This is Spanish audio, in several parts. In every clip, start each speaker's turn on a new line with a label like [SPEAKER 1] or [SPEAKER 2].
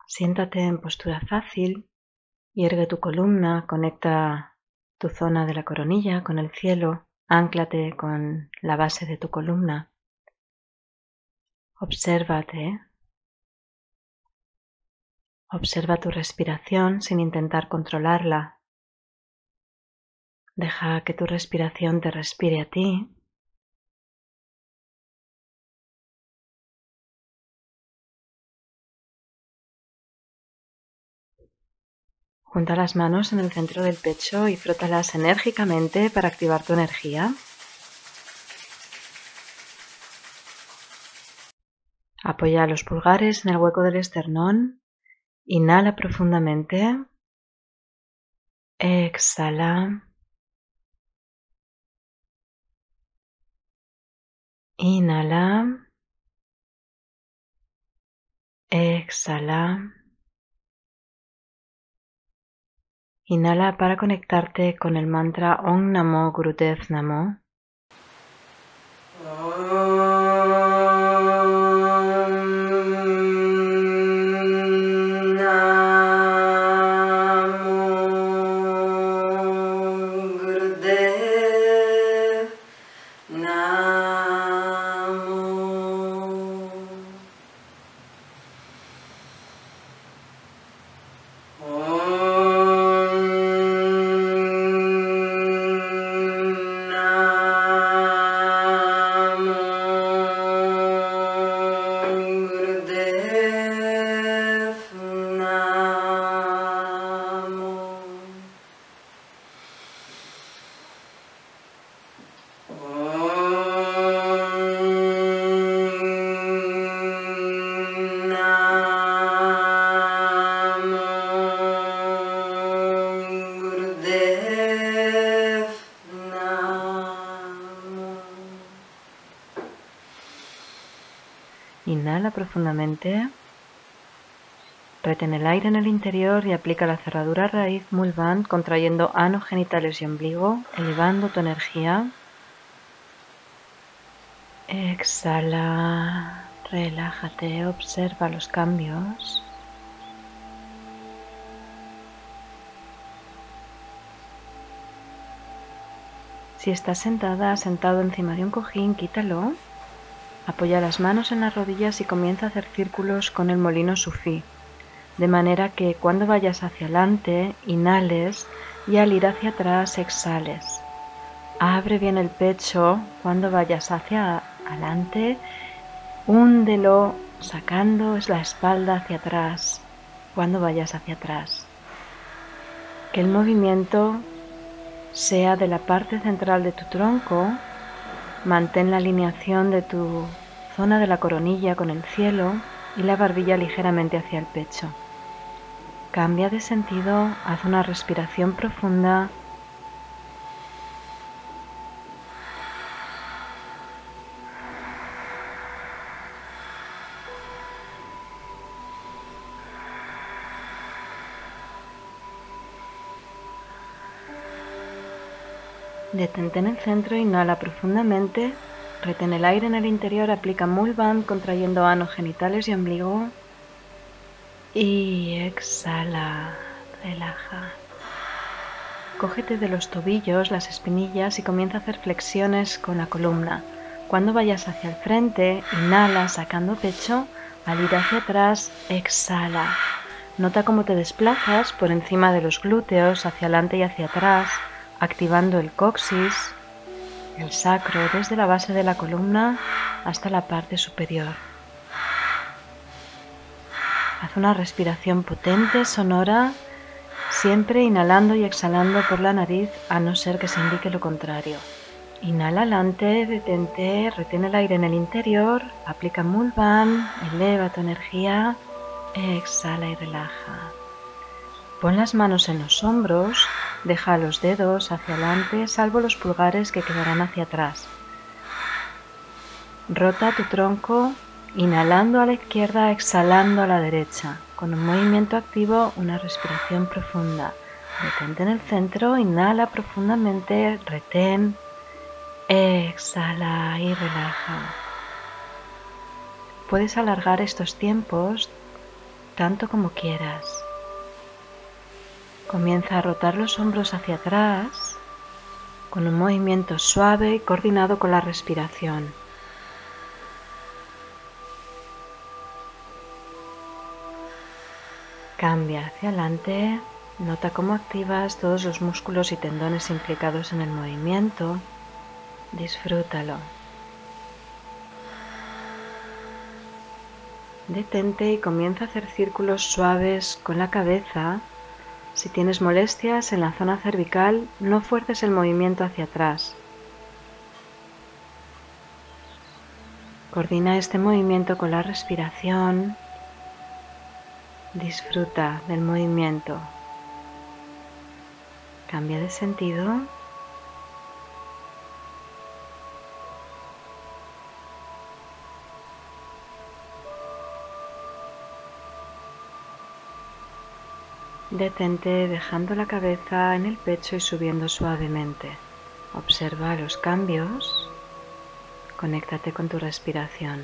[SPEAKER 1] Siéntate en postura fácil y ergue tu columna, conecta tu zona de la coronilla con el cielo, ánclate con la base de tu columna. Obsérvate. Observa tu respiración sin intentar controlarla. Deja que tu respiración te respire a ti. Junta las manos en el centro del pecho y frótalas enérgicamente para activar tu energía. Apoya los pulgares en el hueco del esternón. Inhala profundamente. Exhala. Inhala. Exhala. Inhala para conectarte con el mantra Om Namo Gurudev Namo. Inhala profundamente. Retén el aire en el interior y aplica la cerradura raíz Mulbandh contrayendo ano, genitales y ombligo, elevando tu energía. Exhala, relájate, observa los cambios. Si estás sentado encima de un cojín, quítalo. Apoya las manos en las rodillas y comienza a hacer círculos con el molino sufí, de manera que cuando vayas hacia adelante, inhales y al ir hacia atrás, exhales. Abre bien el pecho cuando vayas hacia adelante, húndelo sacando la espalda hacia atrás cuando vayas hacia atrás. Que el movimiento sea de la parte central de tu tronco. Mantén la alineación de tu zona de la coronilla con el cielo y la barbilla ligeramente hacia el pecho. Cambia de sentido, haz una respiración profunda. Detente en el centro, inhala profundamente, retén el aire en el interior, aplica Mulbandh contrayendo ano, genitales y ombligo y exhala, relaja. Cógete de los tobillos, las espinillas y comienza a hacer flexiones con la columna. Cuando vayas hacia el frente, inhala sacando pecho, al ir hacia atrás, exhala. Nota cómo te desplazas por encima de los glúteos, hacia adelante y hacia atrás, activando el coxis, el sacro, desde la base de la columna hasta la parte superior. Haz una respiración potente, sonora, siempre inhalando y exhalando por la nariz, a no ser que se indique lo contrario. Inhala adelante, detente, retén el aire en el interior, aplica Mulbandh, eleva tu energía, exhala y relaja. Pon las manos en los hombros, deja los dedos hacia adelante, salvo los pulgares que quedarán hacia atrás. Rota tu tronco, inhalando a la izquierda, exhalando a la derecha. Con un movimiento activo, una respiración profunda. Detente en el centro, inhala profundamente, retén, exhala y relaja. Puedes alargar estos tiempos tanto como quieras. Comienza a rotar los hombros hacia atrás con un movimiento suave y coordinado con la respiración. Cambia hacia adelante, nota cómo activas todos los músculos y tendones implicados en el movimiento. Disfrútalo. Detente y comienza a hacer círculos suaves con la cabeza. Si tienes molestias en la zona cervical, no fuerces el movimiento hacia atrás. Coordina este movimiento con la respiración. Disfruta del movimiento. Cambia de sentido. Detente dejando la cabeza en el pecho y subiendo suavemente. Observa los cambios. Conéctate con tu respiración.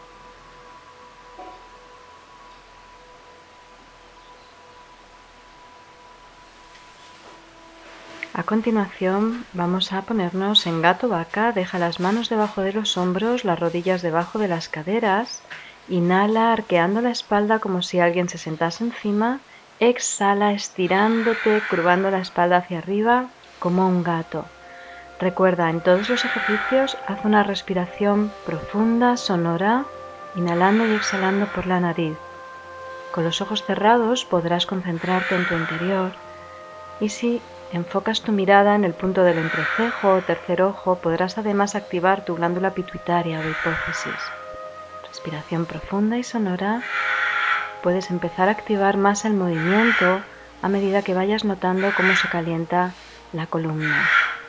[SPEAKER 1] A continuación vamos a ponernos en gato vaca. Deja las manos debajo de los hombros, las rodillas debajo de las caderas. Inhala arqueando la espalda como si alguien se sentase encima. Exhala estirándote, curvando la espalda hacia arriba como un gato. Recuerda, en todos los ejercicios haz una respiración profunda, sonora, inhalando y exhalando por la nariz. Con los ojos cerrados podrás concentrarte en tu interior y si enfocas tu mirada en el punto del entrecejo o tercer ojo, podrás además activar tu glándula pituitaria o hipófisis. Respiración profunda y sonora. Puedes empezar a activar más el movimiento a medida que vayas notando cómo se calienta la columna.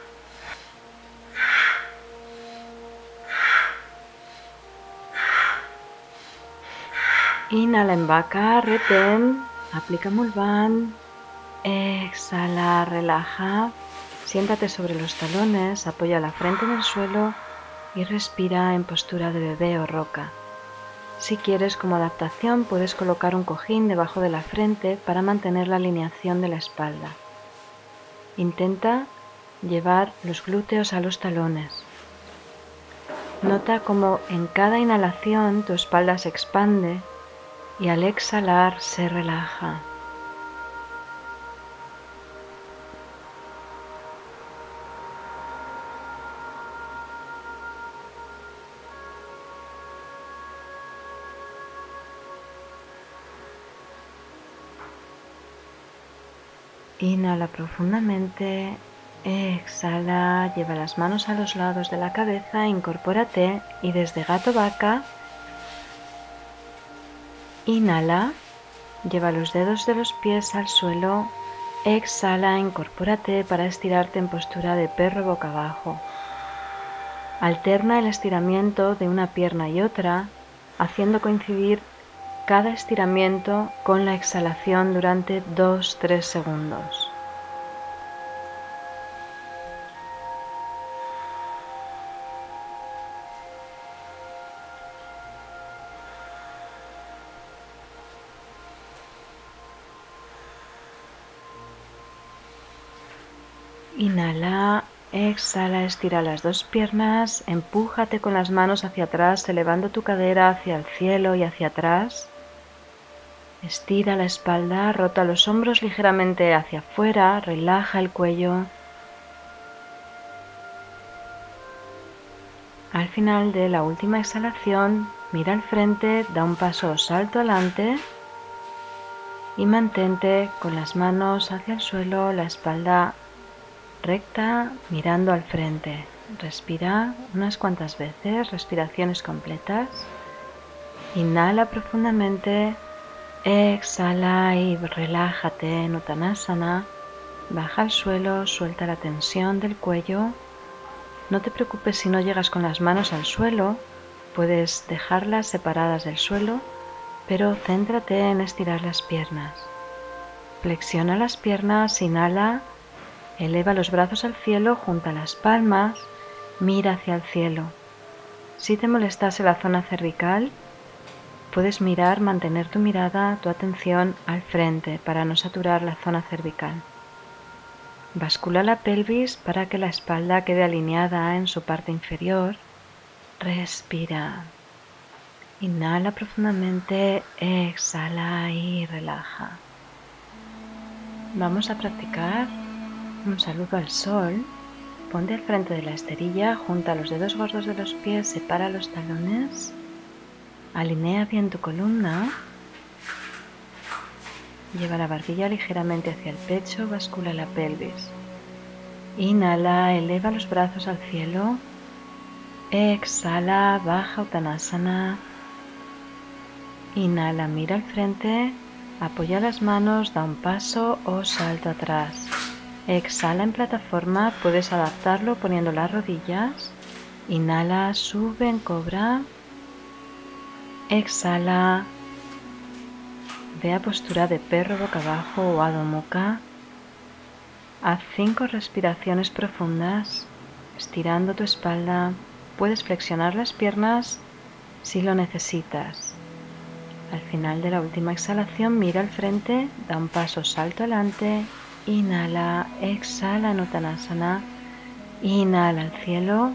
[SPEAKER 1] Inhala en vaca, retén, aplica Mulvan, exhala, relaja, siéntate sobre los talones, apoya la frente en el suelo y respira en postura de bebé o roca. Si quieres, como adaptación, puedes colocar un cojín debajo de la frente para mantener la alineación de la espalda. Intenta llevar los glúteos a los talones. Nota cómo en cada inhalación tu espalda se expande y al exhalar se relaja. Inhala profundamente, exhala, lleva las manos a los lados de la cabeza, incorpórate y desde gato vaca, inhala, lleva los dedos de los pies al suelo, exhala, incorpórate para estirarte en postura de perro boca abajo. Alterna el estiramiento de una pierna y otra, haciendo coincidir cada estiramiento con la exhalación durante 2-3 segundos. Inhala, exhala, estira las dos piernas, empújate con las manos hacia atrás, elevando tu cadera hacia el cielo y hacia atrás. Estira la espalda, rota los hombros ligeramente hacia afuera, relaja el cuello. Al final de la última exhalación, mira al frente, da un paso o salto adelante y mantente con las manos hacia el suelo, la espalda recta, mirando al frente. Respira unas cuantas veces, respiraciones completas. Inhala profundamente. Exhala y relájate en Uttanasana, baja al suelo, suelta la tensión del cuello. No te preocupes si no llegas con las manos al suelo, puedes dejarlas separadas del suelo, pero céntrate en estirar las piernas. Flexiona las piernas, inhala, eleva los brazos al cielo, junta las palmas, mira hacia el cielo. Si te molestase la zona cervical, Puedes mantener tu mirada, tu atención al frente para no saturar la zona cervical. Bascula la pelvis para que la espalda quede alineada en su parte inferior. Respira. Inhala profundamente, exhala y relaja. Vamos a practicar un saludo al sol. Ponte al frente de la esterilla, junta los dedos gordos de los pies, separa los talones, alinea bien tu columna, lleva la barbilla ligeramente hacia el pecho, bascula la pelvis. Inhala, eleva los brazos al cielo, exhala, baja Uttanasana. Inhala, mira al frente, apoya las manos, da un paso o salto atrás. Exhala en plataforma, puedes adaptarlo poniendo las rodillas. Inhala, sube en cobra. Exhala, ve a postura de perro boca abajo o Adho Mukha. Haz 5 respiraciones profundas, estirando tu espalda. Puedes flexionar las piernas si lo necesitas. Al final de la última exhalación, mira al frente, da un paso, salto adelante. Inhala, exhala en Uttanasana, inhala al cielo,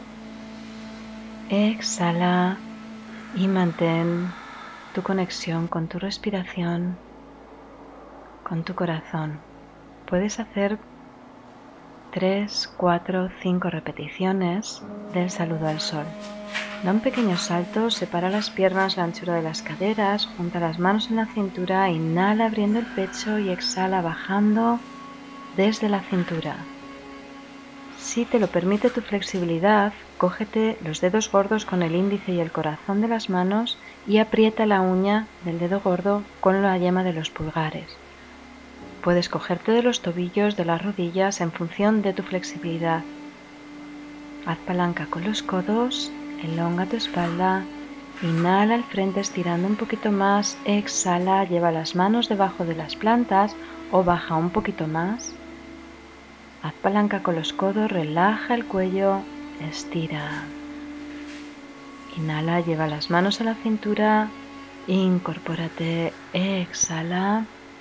[SPEAKER 1] exhala y mantén tu conexión con tu respiración, con tu corazón. Puedes hacer 3, 4, 5 repeticiones del saludo al sol. Da un pequeño salto, separa las piernas, la anchura de las caderas, junta las manos en la cintura, inhala abriendo el pecho y exhala bajando desde la cintura. Si te lo permite tu flexibilidad, cógete los dedos gordos con el índice y el corazón de las manos y aprieta la uña del dedo gordo con la yema de los pulgares. Puedes cogerte de los tobillos, de las rodillas, en función de tu flexibilidad. Haz palanca con los codos, elonga tu espalda, inhala al frente estirando un poquito más, exhala, lleva las manos debajo de las plantas o baja un poquito más. Haz palanca con los codos, relaja el cuello, estira. Inhala, lleva las manos a la cintura, incorpórate, exhala.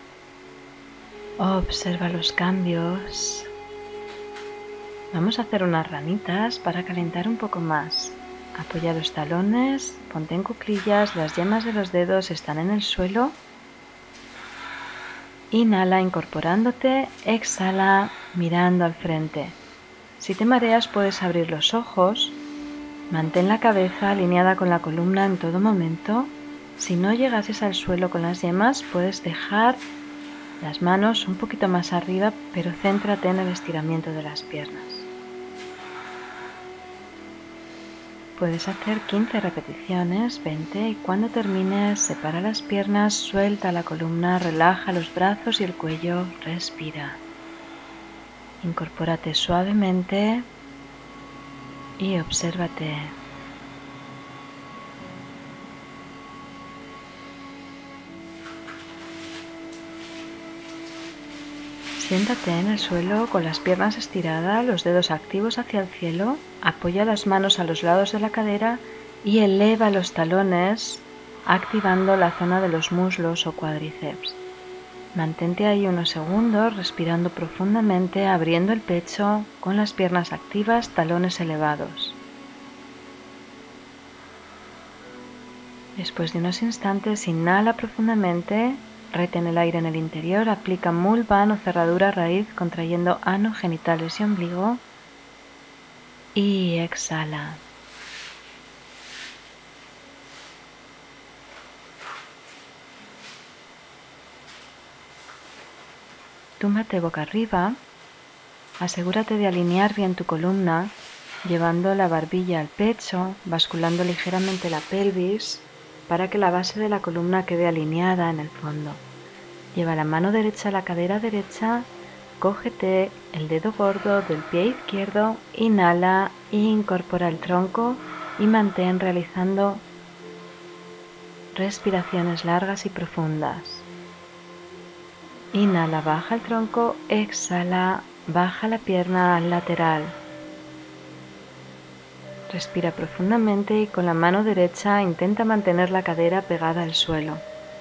[SPEAKER 1] Observa los cambios. Vamos a hacer unas ranitas para calentar un poco más. Apoya los talones, ponte en cuclillas, las yemas de los dedos están en el suelo. Inhala incorporándote, exhala mirando al frente. Si te mareas puedes abrir los ojos, mantén la cabeza alineada con la columna en todo momento. Si no llegases al suelo con las yemas puedes dejar las manos un poquito más arriba, pero céntrate en el estiramiento de las piernas. Puedes hacer 15 repeticiones, 20, y cuando termines, separa las piernas, suelta la columna, relaja los brazos y el cuello, respira. Incorpórate suavemente y obsérvate. Siéntate en el suelo con las piernas estiradas, los dedos activos hacia el cielo, apoya las manos a los lados de la cadera y eleva los talones activando la zona de los muslos o cuádriceps. Mantente ahí unos segundos respirando profundamente, abriendo el pecho con las piernas activas, talones elevados. Después de unos instantes, inhala profundamente. Retén el aire en el interior, aplica mulvan o cerradura raíz contrayendo ano, genitales y ombligo y exhala. Túmbate boca arriba, asegúrate de alinear bien tu columna, llevando la barbilla al pecho, basculando ligeramente la pelvis para que la base de la columna quede alineada en el fondo. Lleva la mano derecha a la cadera derecha, cógete el dedo gordo del pie izquierdo, inhala, incorpora el tronco y mantén realizando respiraciones largas y profundas. Inhala, baja el tronco, exhala, baja la pierna al lateral. Respira profundamente y con la mano derecha intenta mantener la cadera pegada al suelo.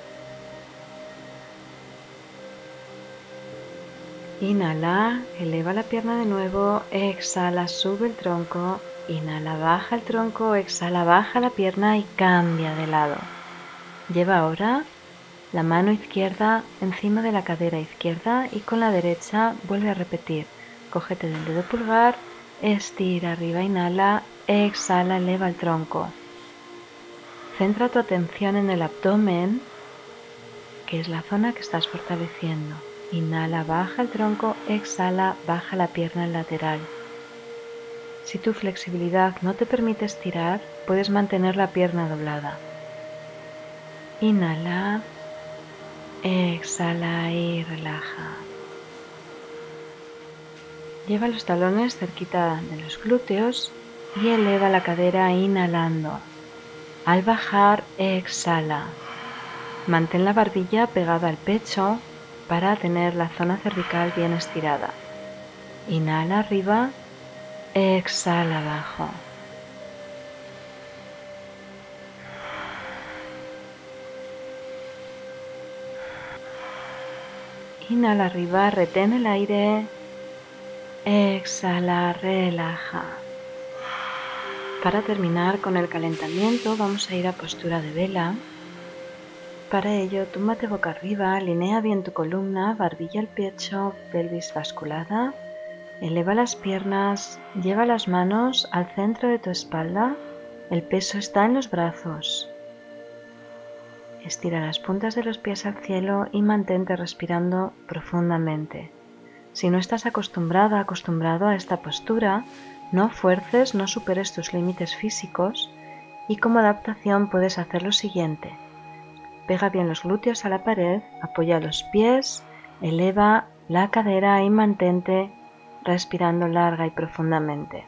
[SPEAKER 1] Inhala, eleva la pierna de nuevo, exhala, sube el tronco, inhala, baja el tronco, exhala, baja la pierna y cambia de lado. Lleva ahora la mano izquierda encima de la cadera izquierda y con la derecha vuelve a repetir. Cógete del dedo pulgar, estira arriba, inhala, exhala, eleva el tronco. Centra tu atención en el abdomen, que es la zona que estás fortaleciendo. Inhala, baja el tronco, exhala, baja la pierna lateral. Si tu flexibilidad no te permite estirar, puedes mantener la pierna doblada. Inhala, exhala y relaja. Lleva los talones cerquita de los glúteos y eleva la cadera inhalando. Al bajar, exhala. Mantén la barbilla pegada al pecho para tener la zona cervical bien estirada. Inhala arriba, exhala abajo. Inhala arriba, retén el aire, exhala, relaja. Para terminar con el calentamiento vamos a ir a postura de vela. Para ello, túmbate boca arriba, alinea bien tu columna, barbilla al pecho, pelvis basculada. Eleva las piernas, lleva las manos al centro de tu espalda, el peso está en los brazos. Estira las puntas de los pies al cielo y mantente respirando profundamente. Si no estás acostumbrado a esta postura, no fuerces, no superes tus límites físicos y como adaptación puedes hacer lo siguiente. Pega bien los glúteos a la pared, apoya los pies, eleva la cadera y mantente respirando larga y profundamente.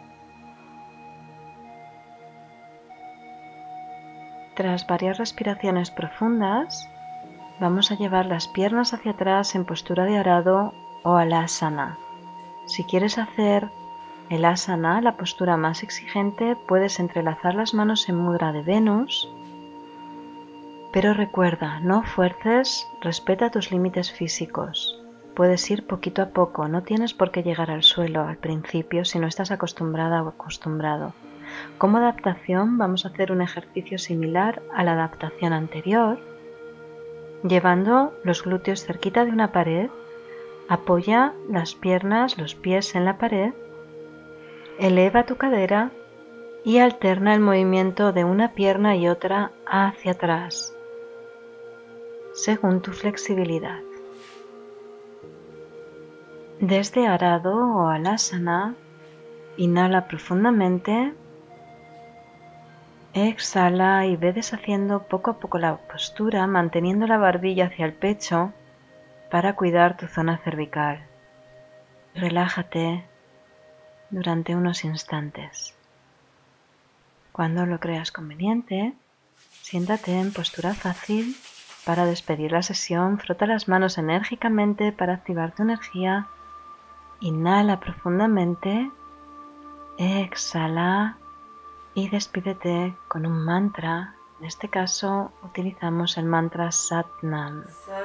[SPEAKER 1] Tras varias respiraciones profundas, vamos a llevar las piernas hacia atrás en postura de arado o alasana. Si quieres hacer el asana, la postura más exigente, puedes entrelazar las manos en mudra de Venus, pero recuerda, no fuerces, respeta tus límites físicos. Puedes ir poquito a poco, no tienes por qué llegar al suelo al principio si no estás acostumbrada o acostumbrado. Como adaptación vamos a hacer un ejercicio similar a la adaptación anterior, llevando los glúteos cerquita de una pared, apoya las piernas, los pies en la pared, eleva tu cadera y alterna el movimiento de una pierna y otra hacia atrás, según tu flexibilidad. Desde arado o alasana, inhala profundamente, exhala y ve deshaciendo poco a poco la postura, manteniendo la barbilla hacia el pecho para cuidar tu zona cervical. Relájate durante unos instantes. Cuando lo creas conveniente, siéntate en postura fácil. Para despedir la sesión, frota las manos enérgicamente para activar tu energía. Inhala profundamente, exhala y despídete con un mantra. En este caso utilizamos el mantra Sat Nam.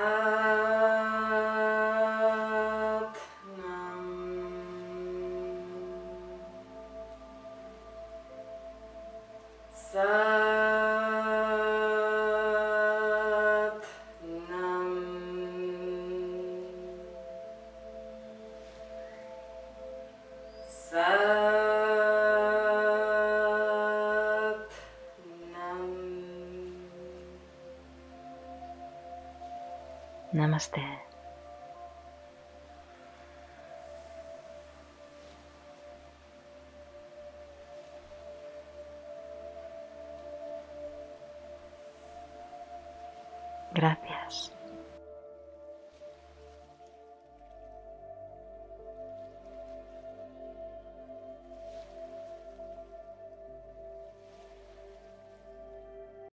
[SPEAKER 1] Namaste. Gracias.